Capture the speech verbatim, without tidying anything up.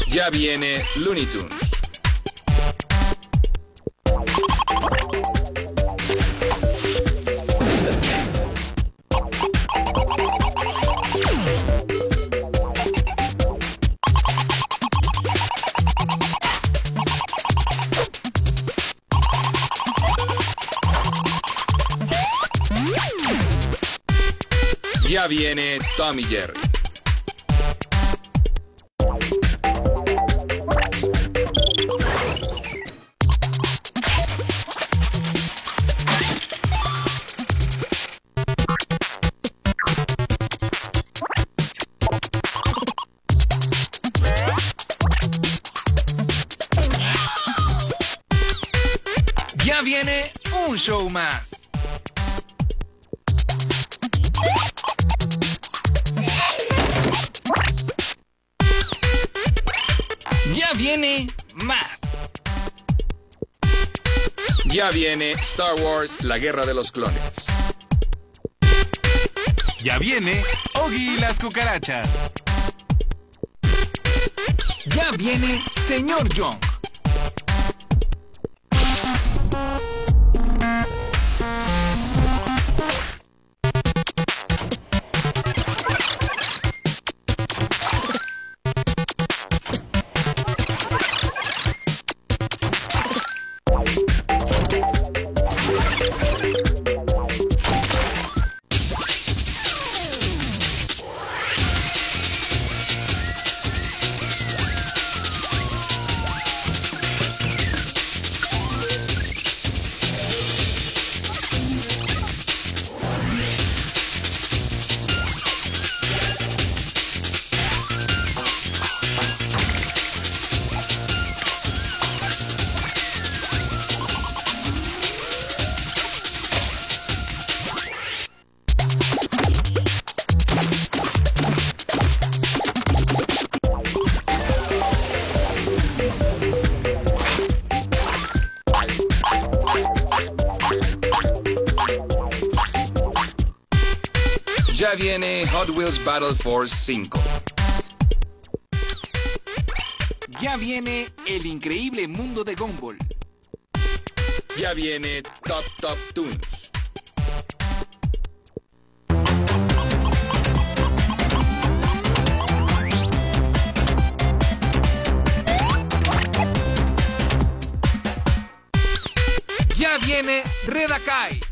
Ya viene Looney Tunes. Ya viene Tom y Jerry. Ya viene un show más. Ya viene Matt. Ya viene Star Wars, la guerra de los clones. Ya viene Oggy y las cucarachas. Ya viene Señor Young. Ya viene Hot Wheels Battle Force cinco. Ya viene el increíble mundo de Gumball. Ya viene Top Top Tunes. Ya viene Red Akai.